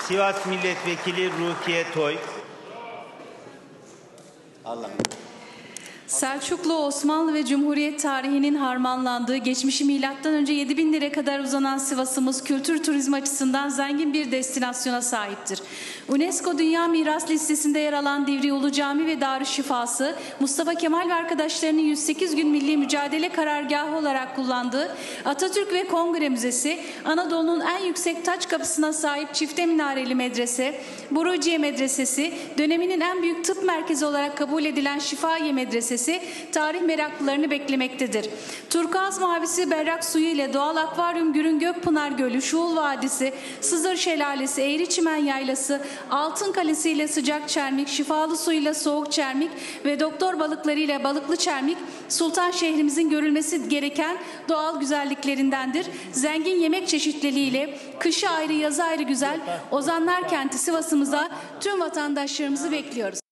Sivas Milletvekili Rukiye Toy. Allah'ım. Selçuklu, Osmanlı ve Cumhuriyet tarihinin harmanlandığı, geçmişi M.Ö. 7000 lira kadar uzanan Sivas'ımız kültür turizmi açısından zengin bir destinasyona sahiptir. UNESCO Dünya Miras Listesi'nde yer alan Divriği Ulu Cami ve Darüşşifası, Mustafa Kemal ve arkadaşlarının 108 gün milli mücadele karargahı olarak kullandığı Atatürk ve Kongre Müzesi, Anadolu'nun en yüksek taç kapısına sahip çifte minareli medrese, Buruciye Medresesi, döneminin en büyük tıp merkezi olarak kabul edilen Şifahiye Medresesi, tarih meraklılarını beklemektedir. Turkuaz mavisi berrak suyu ile doğal akvaryum Gürün Gökpınar Gölü, Şuul Vadisi, Sızır Şelalesi, Eğriçimen Yaylası, Altın Kalesi ile sıcak çermik, şifalı suyuyla soğuk çermik ve doktor balıkları ile balıklı çermik, Sultan şehrimizin görülmesi gereken doğal güzelliklerindendir. Zengin yemek çeşitliliğiyle kışı ayrı yazı ayrı güzel Ozanlar kenti Sivas'ımıza tüm vatandaşlarımızı bekliyoruz.